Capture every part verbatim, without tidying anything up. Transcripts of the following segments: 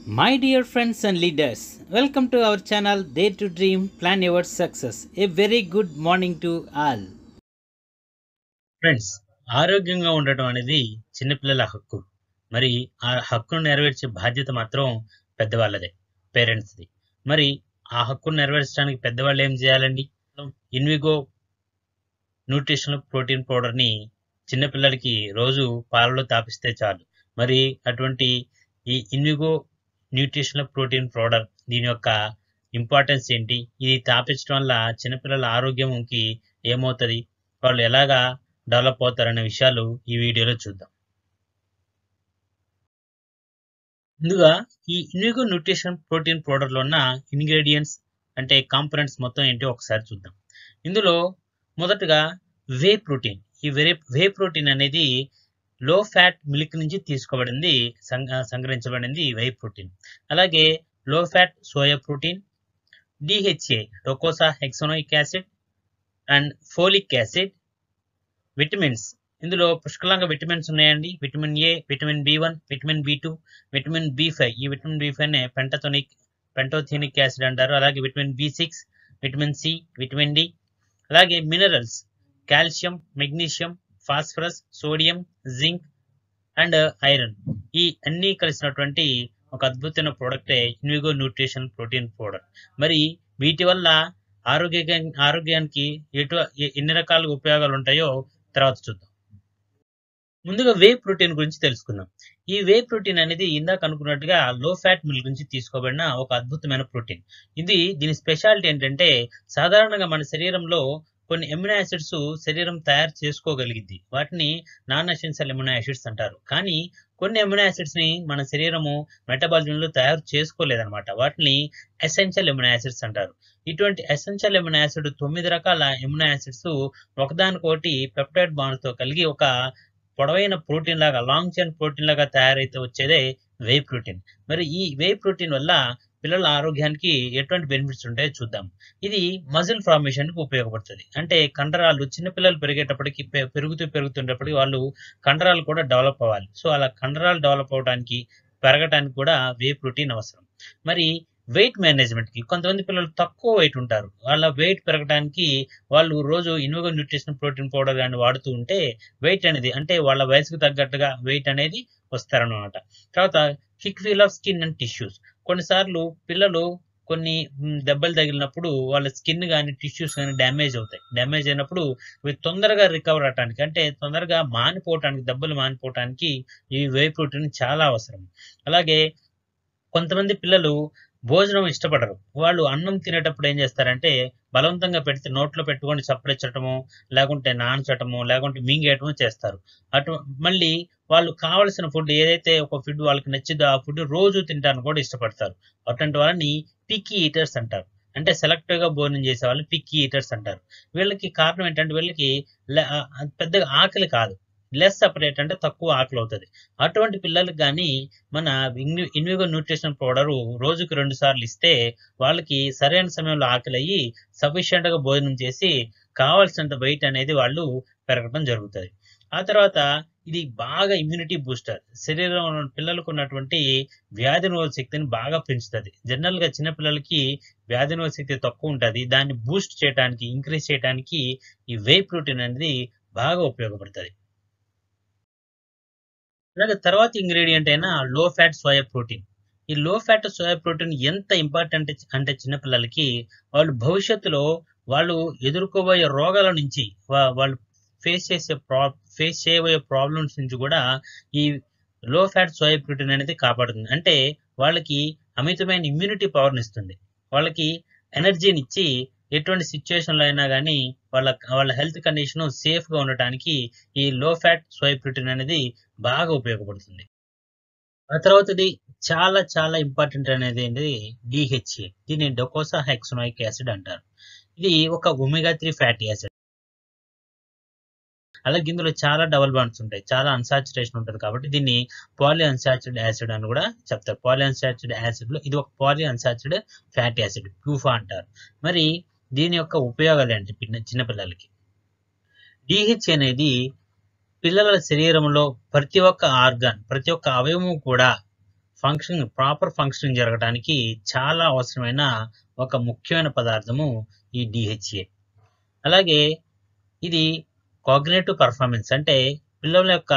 My dear friends and leaders, welcome to our channel Dare to Dream, Plan Your Success. A very good morning to all. Friends, ఆరోగ్యంగా ఉండటం అనేది చిన్నపిల్లల హక్కు. మరి ఆ హక్కును నెరవేర్చే బాధ్యత మాత్రం పెద్దవాళ్ళదే, పేరెంట్స్ది. మరి ఆ హక్కును నెరవేర్చడానికి పెద్దవాళ్ళు ఏం చేయాలండి? ఇన్విగో న్యూట్రిషనల్ ప్రోటీన్ పౌడర్ని చిన్నపిల్లలకి రోజు పాలలో తాపిస్తే చాలు. మరి అటువంటి ఈ ఇన్విగో న్యూట్రిషనల్ ప్రోటీన్ పౌడర్ దీని యొక్క ఇంపార్టెన్స్ ఏంటి? ఇది తాపించడం వల్ల చిన్నపిల్లల ఆరోగ్యంకి ఏమవుతుంది, వాళ్ళు ఎలాగా డెవలప్ అవుతారనే విషయాలు ఈ వీడియోలో చూద్దాం. ముందుగా ఈ ఇన్విగో న్యూట్రిషన్ ప్రోటీన్ పౌడర్లో ఉన్న ఇంగ్రీడియంట్స్ అంటే కాంపోనెంట్స్ మొత్తం ఏంటో ఒకసారి చూద్దాం. ఇందులో మొదటగా వే ప్రోటీన్. ఈ వే వే ప్రోటీన్ అనేది లో ఫ్యాట్ మిల్క్ నుంచి తీసుకోబడింది, సంగ్రహించబడింది వే ప్రోటీన్. అలాగే low fat soya protein, DHA docosa hexaenoic acid and folic acid. Vitamins, ఇందులో పుష్కలంగా విటమిన్స్ ఉన్నాయండి. Vitamin A, vitamin B one, vitamin B two, vitamin B five. ఈ విటమిన్ బి ఫైవ్ నే పెంటోథెనిక్ పెంటోథెనిక్ యాసిడ్ అంటారు. అలాగే vitamin B six, vitamin C, vitamin D. అలాగే minerals, calcium, magnesium, phosphorus, sodium, zinc and iron. ఈ అన్ని కలిసినటువంటి ఒక అద్భుతమైన ప్రోడక్టే ఇన్విగో న్యూట్రిషన్ ప్రోటీన్ పౌడర్. మరి వీటి వల్ల ఆరోగ్య ఆరోగ్యానికి ఎటు ఎన్ని రకాల ఉపయోగాలు ఉంటాయో తర్వాత చూద్దాం. ముందుగా వే ప్రోటీన్ గురించి తెలుసుకుందాం. ఈ వే ప్రోటీన్ అనేది ఇందాక అనుకున్నట్టుగా లో ఫ్యాట్ మిల్క్ నుంచి తీసుకోబడిన ఒక అద్భుతమైన ప్రోటీన్. ఇది దీని స్పెషాలిటీ ఏంటంటే, సాధారణంగా మన శరీరంలో కొన్ని ఎమినో యాసిడ్స్ శరీరం తయారు చేసుకోగలిగింది. వాటిని నాన్ ఎసెన్షియల్ ఎమినో యాసిడ్స్ అంటారు. కానీ కొన్ని ఎమినో యాసిడ్స్ ని మన శరీరము మెటబాలిజంలో తయారు చేసుకోలేదన్నమాట. వాటిని ఎసెన్షియల్ ఎమినో యాసిడ్స్ అంటారు. ఇటువంటి ఎసెన్షియల్ ఎమినో యాసిడ్ తొమ్మిది రకాల ఎమినో యాసిడ్స్ ఒకదానికొకటి పెప్టైడ్ బాండ్స్ తో కలిగి ఒక పొడవైన ప్రోటీన్ లాగా, లాంగ్ చైన్ ప్రోటీన్ లాగా తయారైతే వచ్చేదే వే ప్రోటీన్. మరి ఈ వే ప్రోటీన్ వల్ల పిల్లల ఆరోగ్యానికి ఎటువంటి బెనిఫిట్స్ ఉంటాయో చూద్దాం. ఇది మజిల్ ఫార్మేషన్ కి ఉపయోగపడుతుంది. అంటే కండరాలు చిన్నపిల్లలు పెరిగేటప్పటికి పెరుగుతూ పెరుగుతున్నప్పటికీ వాళ్ళు కండరాలు కూడా డెవలప్ అవ్వాలి. సో అలా కండరాలు డెవలప్ అవడానికి, పెరగడానికి కూడా వే ప్రోటీన్ అవసరం. మరి వెయిట్ మేనేజ్మెంట్ కి, కొంతమంది పిల్లలు తక్కువ వెయిట్ ఉంటారు. వాళ్ళ వెయిట్ పెరగడానికి వాళ్ళు రోజు ఇన్విగో న్యూట్రిషన్ ప్రోటీన్ పౌడర్ కానీ వాడుతూ ఉంటే వెయిట్ అనేది, అంటే వాళ్ళ వయసుకు తగ్గట్టుగా వెయిట్ అనేది వస్తారనమాట. తర్వాత kick feel of skin and tissues. కొన్నిసార్లు పిల్లలు కొన్ని దెబ్బలు తగిలినప్పుడు వాళ్ళ స్కిన్ కానీ టిష్యూస్ కానీ డ్యామేజ్ అవుతాయి. డ్యామేజ్ అయినప్పుడు ఇవి తొందరగా రికవర్ అవడానికి, అంటే తొందరగా మానిపోవటానికి, దెబ్బలు మానిపోవటానికి ఈ వే ప్రోటీన్ చాలా అవసరం. అలాగే కొంతమంది పిల్లలు భోజనం ఇష్టపడరు. వాళ్ళు అన్నం తినేటప్పుడు ఏం చేస్తారంటే, బలవంతంగా పెడితే నోట్లో పెట్టుకొని చప్పరించటము, లేకుంటే నానచటము, లేకుంటే మింగేయటము చేస్తారు. అటు మళ్ళీ వాళ్ళు కావలసిన ఫుడ్ ఏదైతే ఒక ఫుడ్ వాళ్ళకి నచ్చిదో ఆ ఫుడ్ రోజు తినడానికి కూడా ఇష్టపడతారు. అటువంటి వాళ్ళని పిక్కీ ఈటర్స్ అంటారు. అంటే సెలెక్టివ్ గా భోజనం చేసే వాళ్ళు పిక్కీ ఈటర్స్ అంటారు. వీళ్ళకి కారణం ఏంటంటే, వీళ్ళకి పెద్దగా ఆకలి కాదు, లెస్ సపరేట్ అంటే తక్కువ ఆకలి అవుతుంది. అటువంటి పిల్లలకు కానీ మన ఇన్విగో న్యూట్రిషన్ పౌడర్ రోజుకు రెండు సార్లు ఇస్తే వాళ్ళకి సరైన సమయంలో ఆకలి అయ్యి సఫిషియెంట్ గా భోజనం చేసి కావాల్సినంత వెయిట్ అనేది వాళ్ళు పెరగడం జరుగుతుంది. ఆ తర్వాత ఇది బాగా ఇమ్యూనిటీ బూస్టర్. శరీరంలో పిల్లలకు ఉన్నటువంటి వ్యాధి నిరోధక శక్తిని బాగా పెంచుతుంది. జనరల్ గా చిన్న పిల్లలకి వ్యాధి నిరోధక శక్తి తక్కువ ఉంటుంది. దాన్ని బూస్ట్ చేయడానికి, ఇంక్రీజ్ చేయడానికి ఈ వే ప్రోటీన్ అనేది బాగా ఉపయోగపడుతుంది. అలాగే తర్వాత ఇంగ్రీడియంట్ అయిన లో ఫ్యాట్ సోయా ప్రోటీన్. ఈ లో ఫ్యాట్ సోయా ప్రోటీన్ ఎంత ఇంపార్టెంట్ అంటే చిన్నపిల్లలకి వాళ్ళు భవిష్యత్తులో వాళ్ళు ఎదుర్కోబోయే రోగాల నుంచి, వాళ్ళు ఫేస్ చేసే ప్రా ఫేస్ చేయబోయే ప్రాబ్లమ్స్ నుంచి కూడా ఈ లో ఫ్యాట్ సోయా ప్రోటీన్ అనేది కాపాడుతుంది. అంటే వాళ్ళకి అమితమైన ఇమ్యూనిటీ పవర్ని ఇస్తుంది. వాళ్ళకి ఎనర్జీని ఇచ్చి ఎటువంటి సిచ్యువేషన్లో అయినా కానీ వాళ్ళ వాళ్ళ హెల్త్ కండిషన్ సేఫ్ గా ఉండటానికి ఈ లో ఫ్యాట్ సోయా ప్రోటీన్ అనేది బాగా ఉపయోగపడుతుంది. ఆ తర్వాతది చాలా చాలా ఇంపార్టెంట్ అనేది ఏంటి, డిహెచ్ఏ. దీన్ని డొకోసా హెక్సోనోయిక్ యాసిడ్ అంటారు. ఇది ఒక ఒమేగా త్రీ ఫ్యాటీ యాసిడ్. అలాగే ఇందులో చాలా డబుల్ బాండ్స్ ఉంటాయి, చాలా అన్సాచురేషన్ ఉంటుంది. కాబట్టి దీన్ని పాలీ అన్సాచురేటెడ్ యాసిడ్ అని కూడా చెప్తారు. పాలీ అన్సాచురేటెడ్ యాసిడ్ లో ఇది ఒక poly unsaturated fatty acid, PUFA అంటారు. మరి దీని యొక్క ఉపయోగాలు ఏంటి చిన్నపిల్లలకి? డిహెచ్ఏ అనేది పిల్లల శరీరంలో ప్రతి ఒక్క ఆర్గాన్, ప్రతి ఒక్క అవయవం కూడా ఫంక్షన్ ప్రాపర్ ఫంక్షనింగ్ జరగడానికి చాలా అవసరమైన ఒక ముఖ్యమైన పదార్థము ఈ డిహెచ్ఏ. అలాగే ఇది కాగ్నిటివ్ పర్ఫార్మెన్స్ అంటే పిల్లల యొక్క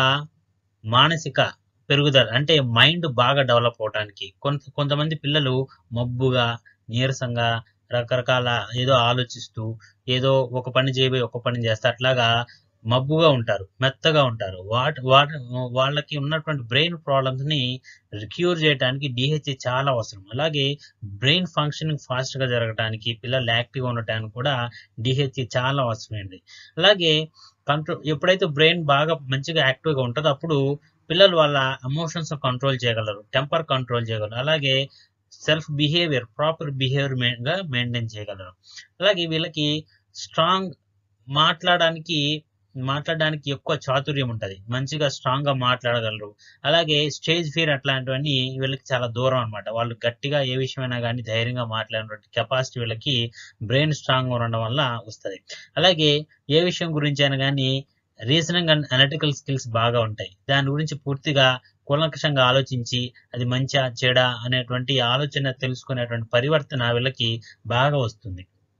మానసిక పెరుగుదల అంటే మైండ్ బాగా డెవలప్ అవడానికి. కొంత కొంతమంది పిల్లలు మబ్బుగా, నీరసంగా, రకరకాల ఏదో ఆలోచిస్తూ, ఏదో ఒక పని చేయబోయి ఒక పని చేస్తే అట్లాగా మబ్బుగా ఉంటారు, మెత్తగా ఉంటారు. వాట్ వాట్ వాళ్ళకి ఉన్నటువంటి బ్రెయిన్ ప్రాబ్లమ్స్ ని క్యూర్ చేయడానికి డిహెచ్ఏ చాలా అవసరం. అలాగే బ్రెయిన్ ఫంక్షనింగ్ ఫాస్ట్ గా జరగడానికి, పిల్లలు యాక్టివ్గా ఉండటానికి కూడా డిహెచ్ఏ చాలా అవసరమైనది. అలాగే కంట్రోల్ ఎప్పుడైతే బ్రెయిన్ బాగా మంచిగా యాక్టివ్గా ఉంటుందో అప్పుడు పిల్లలు వాళ్ళ ఎమోషన్స్ కంట్రోల్ చేయగలరు, టెంపర్ కంట్రోల్ చేయగలరు, అలాగే సెల్ఫ్ బిహేవియర్ ప్రాపర్ బిహేవియర్ గా మెయింటైన్ చేయగలరు. అలాగే వీళ్ళకి స్ట్రాంగ్ మాట్లాడడానికి మాట్లాడడానికి ఎక్కువ చాతుర్యం ఉంటుంది, మంచిగా స్ట్రాంగ్ గా మాట్లాడగలరు. అలాగే స్టేజ్ ఫియర్ అట్లాంటివన్నీ వీళ్ళకి చాలా దూరం అనమాట. వాళ్ళు గట్టిగా ఏ విషయమైనా కానీ ధైర్యంగా మాట్లాడినటువంటి కెపాసిటీ వీళ్ళకి బ్రెయిన్ స్ట్రాంగ్ గా ఉండడం వల్ల వస్తుంది. అలాగే ఏ విషయం గురించి అయినా కానీ రీజనింగ్ అండ్ అనలిటికల్ స్కిల్స్ బాగా ఉంటాయి. దాని గురించి పూర్తిగా కూలంకషంగా ఆలోచించి అది మంచా చెడా అనేటువంటి ఆలోచన తెలుసుకునేటువంటి పరివర్తన వీళ్ళకి బాగా వస్తుంది.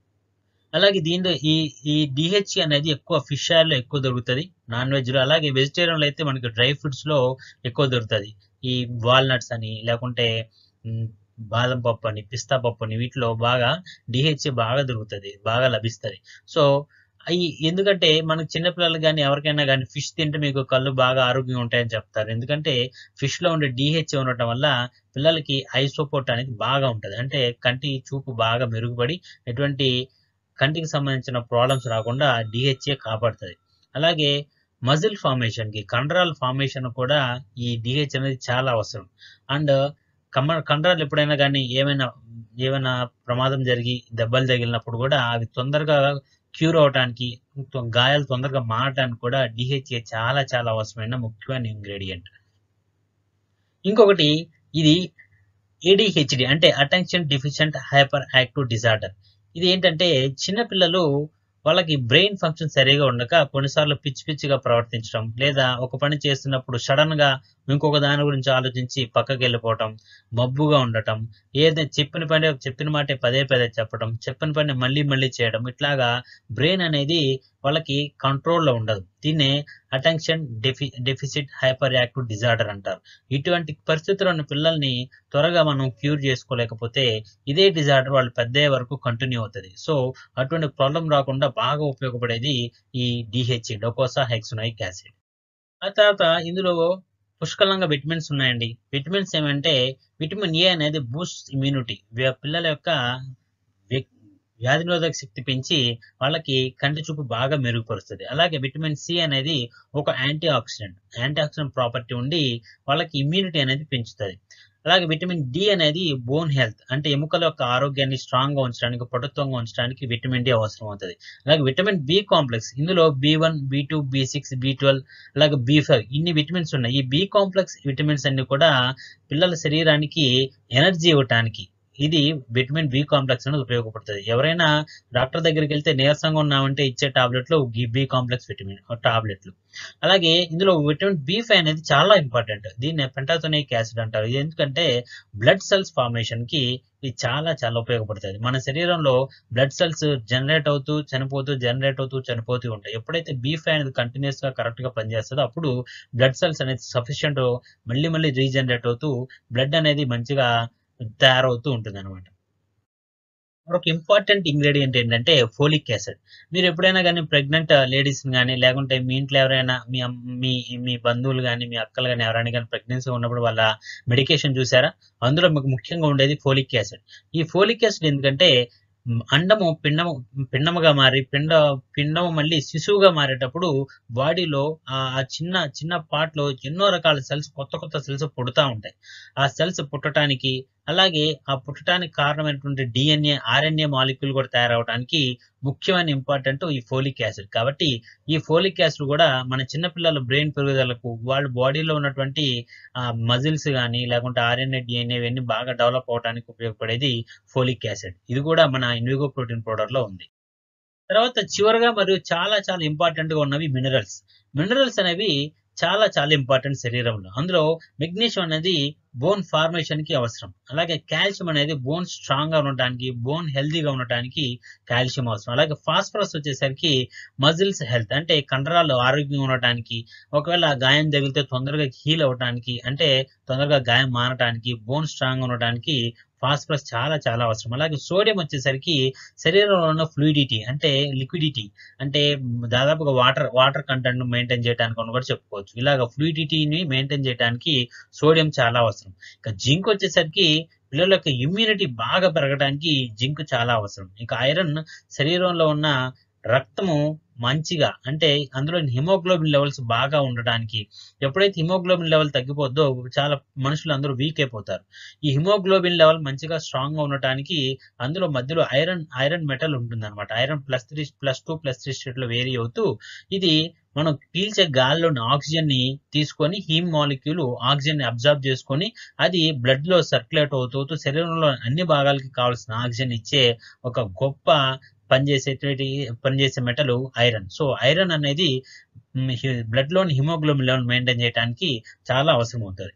అలాగే దీనిలో ఈ ఈ డిహెచ్ఏ అనేది ఎక్కువ ఫిష్ ఆయిల్ లో ఎక్కువ దొరుకుతుంది, నాన్ వెజ్ లో. అలాగే వెజిటేరియన్ లో అయితే మనకి డ్రై ఫ్రూట్స్ లో ఎక్కువ దొరుకుతుంది. ఈ వాల్నట్స్ అని, లేకుంటే మ్, బాదం పప్పు అని, పిస్తా పప్పు అని, వీటిలో బాగా డిహెచ్ఏ బాగా దొరుకుతుంది, బాగా లభిస్తుంది. సో అవి ఎందుకంటే మనకి చిన్నపిల్లలు కానీ ఎవరికైనా కానీ ఫిష్ తింటే మీకు కళ్ళు బాగా ఆరోగ్యంగా ఉంటాయని చెప్తారు. ఎందుకంటే ఫిష్ లో ఉండే డిహెచ్ఏ ఉండటం వల్ల పిల్లలకి ఐ సపోర్ట్ అనేది బాగా ఉంటుంది. అంటే కంటి చూపు బాగా మెరుగుపడి ఎటువంటి కంటికి సంబంధించిన ప్రాబ్లమ్స్ రాకుండా డిహెచ్ఏ కాపాడుతుంది. అలాగే మజిల్ ఫార్మేషన్ కి, కండరాల ఫార్మేషన్ కూడా ఈ డిహెచ్ అనేది చాలా అవసరం. అండ్ కమ కండరాలు ఎప్పుడైనా కానీ ఏమైనా ఏమైనా ప్రమాదం జరిగి దెబ్బలు తగిలినప్పుడు కూడా అవి తొందరగా క్యూర్ అవడానికి, తొ- గాయాలు తొందరగా మారడానికి కూడా డిహెచ్ఏ చాలా చాలా అవసరమైన ముఖ్యమైన ఇంగ్రీడియంట్. ఇంకొకటి ఇది ఏడిహెచ్డి అంటే attention deficient hyper active disorder. ఇది ఏంటంటే చిన్నపిల్లలు వాళ్ళకి బ్రెయిన్ ఫంక్షన్ సరిగా ఉండక కొన్నిసార్లు పిచ్చి పిచ్చిగా ప్రవర్తించడం, లేదా ఒక పని చేస్తున్నప్పుడు సడన్ గా ఇంకొక దాని గురించి ఆలోచించి పక్కకి వెళ్ళిపోవటం, మబ్బుగా ఉండటం, ఏదైనా చెప్పిన పని చెప్పిన మాటే పదే పదే చెప్పడం, చెప్పిన పని మళ్ళీ మళ్ళీ చేయడం, ఇట్లాగా బ్రెయిన్ అనేది వాళ్ళకి కంట్రోల్లో ఉండదు. దీన్నే attention defi deficit hyper active disorder అంటారు. ఇటువంటి పరిస్థితుల్లో ఉన్న పిల్లల్ని త్వరగా మనం క్యూర్ చేసుకోలేకపోతే ఇదే డిజార్డర్ వాళ్ళు పెద్దయ్యే వరకు కంటిన్యూ అవుతుంది. సో అటువంటి ప్రాబ్లం రాకుండా బాగా ఉపయోగపడేది ఈ డిహెచ్ఏ, డోకోసా హెక్సోనిక్ యాసిడ్. ఆ తర్వాత ఇందులో పుష్కలంగా విటమిన్స్ ఉన్నాయండి. విటమిన్స్ ఏమంటే విటమిన్ ఏ అనేది బూస్ట్ ఇమ్యూనిటీ, పిల్లల యొక్క వ్య- వ్యాధి నిరోధక శక్తి పెంచి వాళ్ళకి కంటి చూపు బాగా మెరుగుపరుస్తుంది. అలాగే విటమిన్ సి అనేది ఒక anti oxidant, anti oxidant property ఉండి వాళ్ళకి ఇమ్యూనిటీ అనేది పెంచుతుంది. అలాగే విటమిన్ డి అనేది బోన్ హెల్త్ అంటే ఎముకల యొక్క ఆరోగ్యాన్ని స్ట్రాంగ్ గా ఉంచడానికి, పటుత్వంగా ఉంచడానికి విటమిన్ డి అవసరం అవుతుంది. అలాగే విటమిన్ బి కాంప్లెక్స్, ఇందులో B one B two B six B twelve అలాగే బి ఫైవ్ ఇన్ని విటమిన్స్ ఉన్నాయి. ఈ బి కాంప్లెక్స్ విటమిన్స్ అన్ని కూడా పిల్లల శరీరానికి ఎనర్జీ ఇవ్వటానికి ఇది విటమిన్ బి కాంప్లెక్స్ అనేది ఉపయోగపడుతుంది. ఎవరైనా డాక్టర్ దగ్గరికి వెళ్తే నీరసంగా ఉన్నామంటే ఇచ్చే టాబ్లెట్లు బి కాంప్లెక్స్ విటమిన్ టాబ్లెట్లు. అలాగే ఇందులో విటమిన్ బి ఫైవ్ అనేది చాలా ఇంపార్టెంట్. దీన్ని పెంటాథోనిక్ యాసిడ్ అంటారు. ఇది ఎందుకంటే బ్లడ్ సెల్స్ ఫార్మేషన్ కి ఇది చాలా చాలా ఉపయోగపడుతుంది. మన శరీరంలో బ్లడ్ సెల్స్ జనరేట్ అవుతూ చనిపోతూ జనరేట్ అవుతూ చనిపోతూ ఉంటాయి. ఎప్పుడైతే బి ఫైవ్ అనేది కంటిన్యూస్ గా కరెక్ట్ గా పనిచేస్తుందో అప్పుడు బ్లడ్ సెల్స్ అనేది సఫిషియంట్ మళ్ళీ మళ్ళీ రీజనరేట్ అవుతూ బ్లడ్ అనేది మంచిగా తయారవుతూ ఉంటుంది అనమాట. మరొక ఇంపార్టెంట్ ఇంగ్రీడియంట్ ఏంటంటే ఫోలిక్ యాసిడ్. మీరు ఎప్పుడైనా కానీ ప్రెగ్నెంట్ లేడీస్ కానీ, లేకుంటే మీ ఇంట్లో ఎవరైనా మీ అమ్- మీ మీ బంధువులు కానీ, మీ అక్కలు కానీ ఎవరైనా కానీ ప్రెగ్నెన్సీ ఉన్నప్పుడు వాళ్ళ మెడికేషన్ చూసారా? అందులో మీకు ముఖ్యంగా ఉండేది ఫోలిక్ యాసిడ్. ఈ ఫోలిక్ యాసిడ్ ఎందుకంటే మ్, అండము పిండము పిండముగా మారి పిండ పిండము మళ్ళీ శిశువుగా మారేటప్పుడు బాడీలో ఆ ఆ చిన్న చిన్న పార్ట్ లో ఎన్నో రకాల సెల్స్, కొత్త కొత్త సెల్స్ పుడతా ఉంటాయి. ఆ సెల్స్ పుట్టడానికి, అలాగే ఆ పుట్టడానికి కారణమైనటువంటి డిఎన్ఏ ఆర్ఎన్ఏ మాలిక్యూల్ కూడా తయారవడానికి ముఖ్యమైన ఇంపార్టెంట్ ఈ ఫోలిక్ యాసిడ్. కాబట్టి ఈ ఫోలిక్ యాసిడ్ కూడా మన చిన్నపిల్లల బ్రెయిన్ పెరుగుదలకు, వాళ్ళ బాడీలో ఉన్నటువంటి మజిల్స్ కానీ, లేకుంటే ఆర్ఎన్ఏ డిఎన్ఏ ఇవన్నీ బాగా డెవలప్ అవడానికి ఉపయోగపడేది ఫోలిక్ యాసిడ్. ఇది కూడా మన ఇన్విగో ప్రోటీన్ పౌడర్ లో ఉంది. తర్వాత చివరగా మరియు చాలా చాలా ఇంపార్టెంట్ గా ఉన్నవి మినరల్స్. మినరల్స్ అనేవి చాలా చాలా ఇంపార్టెంట్ శరీరంలో. అందులో మెగ్నీషియం అనేది బోన్ ఫార్మేషన్ కి అవసరం. అలాగే కాల్షియం అనేది బోన్ స్ట్రాంగ్ గా ఉండటానికి, బోన్ హెల్తీగా ఉండటానికి కాల్షియం అవసరం. అలాగే ఫాస్ఫరస్ వచ్చేసరికి మజిల్స్ హెల్త్ అంటే కండరాలు ఆరోగ్యంగా ఉండటానికి, ఒకవేళ గాయం తగిలితే తొందరగా హీల్ అవటానికి, అంటే తొందరగా గాయం మారటానికి, బోన్ స్ట్రాంగ్ గా ఉండటానికి ఫాస్ఫరస్ చాలా చాలా అవసరం. అలాగే సోడియం వచ్చేసరికి శరీరంలో ఉన్న ఫ్లూయిడిటీ అంటే లిక్విడిటీ అంటే దాదాపుగా వాటర్ వాటర్ కంటెంట్ మెయింటైన్ చేయడానికి అని కూడా చెప్పుకోవచ్చు. ఇలాగ ఫ్లూయిడిటీని మెయింటైన్ చేయడానికి సోడియం చాలా అవసరం. ఇక జింక్ వచ్చేసరికి పిల్లల యొక్క ఇమ్యూనిటీ బాగా పెరగడానికి జింక్ చాలా అవసరం. ఇక ఐరన్ శరీరంలో ఉన్న రక్తము మంచిగా అంటే అందులో హిమోగ్లోబిన్ లెవెల్స్ బాగా ఉండడానికి. ఎప్పుడైతే హిమోగ్లోబిన్ లెవెల్ తగ్గిపోద్దో చాలా మనుషులు అందరూ వీక్ అయిపోతారు. ఈ హిమోగ్లోబిన్ లెవెల్ మంచిగా స్ట్రాంగ్ గా ఉండటానికి అందులో మధ్యలో ఐరన్ ఐరన్ మెటల్ ఉంటుంది అనమాట. Iron plus three plus two plus three state లో వేరీ అవుతూ ఇది మనం పీల్చే గాలిలోని ఆక్సిజన్ ని తీసుకొని హీమ్ మాలిక్యూల్ ఆక్సిజన్ ని అబ్జర్వ్ చేసుకొని అది బ్లడ్ లో సర్క్యులేట్ అవుతూ శరీరంలో అన్ని భాగాలకి కావాల్సిన ఆక్సిజన్ ఇచ్చే ఒక గొప్ప పనిచేసేటువంటి పనిచేసే మెటల్ ఐరన్. సో ఐరన్ అనేది బ్లడ్ లోని హిమోగ్లోబిన్ లెవెల్ మెయింటైన్ చేయడానికి చాలా అవసరం అవుతుంది.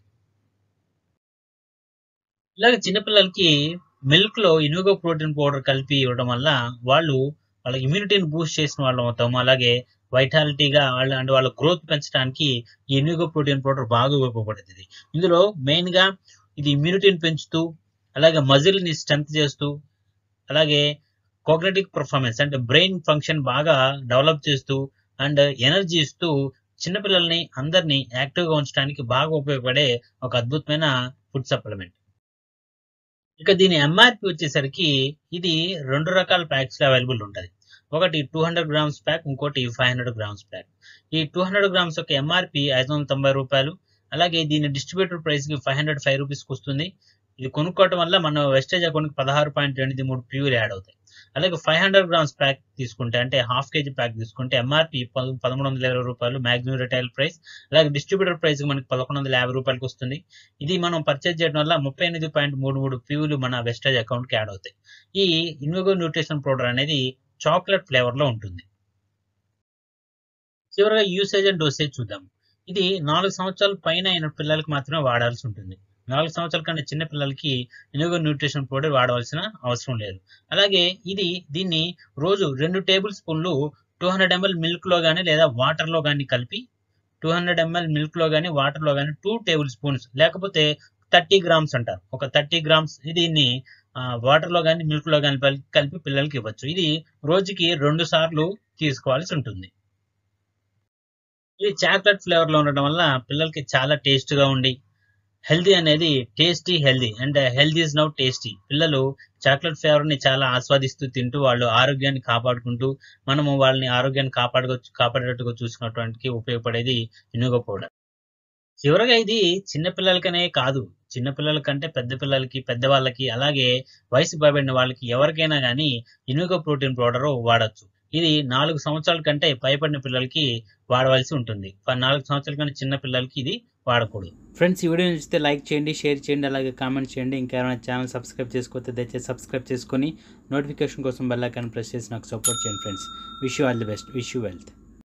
ఇలాగ చిన్నపిల్లలకి మిల్క్ లో ఇన్విగో ప్రోటీన్ పౌడర్ కలిపి ఇవ్వడం వల్ల వాళ్ళు వాళ్ళ ఇమ్యూనిటీని బూస్ట్ చేసిన వాళ్ళం అవుతాము. అలాగే వైటాలిటీగా వాళ్ళ అంటే వాళ్ళ గ్రోత్ పెంచడానికి ఈ ఇన్విగో ప్రోటీన్ పౌడర్ బాగా ఉపయోగపడుతుంది. ఇందులో మెయిన్ గా ఇది ఇమ్యూనిటీని పెంచుతూ, అలాగే మజిల్ ని స్ట్రెంత్ చేస్తూ, అలాగే కోగ్నిటివ్ పర్ఫార్మెన్స్ అంటే బ్రెయిన్ ఫంక్షన్ బాగా డెవలప్ చేస్తూ అండ్ ఎనర్జీ ఇస్తూ చిన్నపిల్లల్ని అందరినీ యాక్టివ్ గా ఉంచడానికి బాగా ఉపయోగపడే ఒక అద్భుతమైన ఫుడ్ సప్లిమెంట్. ఇక దీని ఎంఆర్పి వచ్చేసరికి ఇది రెండు రకాల ప్యాక్స్ లో అవైలబుల్ ఉంటుంది. ఒకటి టూ హండ్రెడ్ గ్రామ్స్ ప్యాక్, ఇంకోటి ఫైవ్ హండ్రెడ్ గ్రామ్స్ ప్యాక్. ఈ టూ హండ్రెడ్ గ్రామ్స్ యొక్క ఎంఆర్పి ఐదు వందల తొంభై రూపాయలు. అలాగే దీని డిస్ట్రిబ్యూటర్ ప్రైస్ కి ఫైవ్ హండ్రెడ్ ఫైవ్ రూపీస్ వస్తుంది. ఇది కొనుక్కోవడం వల్ల మన వెస్టేజ్ అకౌంట్ కి పదహారు పాయింట్ ఎనిమిది మూడు ప్యూర్ యాడ్ అవుతాయి. అలాగే ఫైవ్ హండ్రెడ్ గ్రామ్స్ ప్యాక్ తీసుకుంటే అంటే హాఫ్ కేజీ ప్యాక్ తీసుకుంటే ఎంఆర్పి పదమూడు వందల ఇరవై రూపాయలు మాక్సిమం రిటైల్ ప్రైస్. అలాగే డిస్ట్రిబ్యూటర్ ప్రైస్ మనకి పదకొండు వందల యాభై రూపాయలకి వస్తుంది. ఇది మనం పర్చేజ్ చేయడం వల్ల ముప్పై ఎనిమిది పాయింట్ మూడు మూడు ప్యూలు మన వెస్టేజ్ అకౌంట్ కి యాడ్ అవుతాయి. ఈ ఇన్విగో న్యూట్రిషన్ పౌడర్ అనేది చాక్లెట్ ఫ్లేవర్ లో ఉంటుంది. చివరిగా యూసేజ్ అండ్ డోసేజ్ చూద్దాం. ఇది నాలుగు సంవత్సరాల పైన అయిన పిల్లలకి మాత్రమే వాడాల్సి ఉంటుంది. నాలుగు సంవత్సరాల కన్నా చిన్న పిల్లలకి ఇన్విగో న్యూట్రిషన్ పౌడర్ వాడవలసిన అవసరం లేదు. అలాగే ఇది దీన్ని రోజు రెండు టేబుల్ స్పూన్లు టూ హండ్రెడ్ ఎంఎల్ మిల్క్ లో కానీ లేదా వాటర్ లో కానీ కలిపి టూ హండ్రెడ్ ఎంఎల్ మిల్క్ లో కానీ వాటర్ లో కానీ టూ టేబుల్ స్పూన్స్ లేకపోతే థర్టీ గ్రామ్స్ అంటారు, ఒక థర్టీ గ్రామ్స్ దీన్ని వాటర్ లో కానీ మిల్క్ లో కానీ కలిపి పిల్లలకి ఇవ్వచ్చు. ఇది రోజుకి రెండు సార్లు తీసుకోవాల్సి ఉంటుంది. ఇది చాక్లెట్ ఫ్లేవర్ లో ఉండడం వల్ల పిల్లలకి చాలా టేస్ట్ గా ఉండి హెల్దీ అనేది tasty healthy and healthy is now tasty. పిల్లలు చాక్లెట్ ఫ్లేవర్ ని చాలా ఆస్వాదిస్తూ తింటూ వాళ్ళు ఆరోగ్యాన్ని కాపాడుకుంటూ మనము వాళ్ళని ఆరోగ్యాన్ని కాపాడుకో కాపాడేటట్టుగా చూసుకున్నటువంటి ఉపయోగపడేది ఇన్విగో పౌడర్. చివరగా ఇది చిన్నపిల్లలకనే కాదు, చిన్నపిల్లల కంటే పెద్ద పిల్లలకి, పెద్దవాళ్ళకి, అలాగే వయసు పైబడిన వాళ్ళకి ఎవరికైనా కానీ ఇన్విగో ప్రోటీన్ పౌడర్ వాడచ్చు. ఇది నాలుగు సంవత్సరాల కంటే పైబడిన పిల్లలకి వాడవలసి ఉంటుంది. నాలుగు సంవత్సరాల కంటే చిన్న పిల్లలకి ఇది వాడకూడదు. ఫ్రెండ్స్, ఈ వీడియో నచ్చితే లైక్ చేయండి, షేర్ చేయండి, అలాగే కామెంట్ చేయండి. ఇంకా ఏమైనా ఛానల్ సబ్స్క్రైబ్ చేసుకోతే దయచేసి సబ్స్క్రైబ్ చేసుకొని నోటిఫికేషన్ కోసం బెల్ ఐకాన్ ప్రెస్ చేసి నాకు సపోర్ట్ చేయండి friends. Wish you all the best, wish you wealth.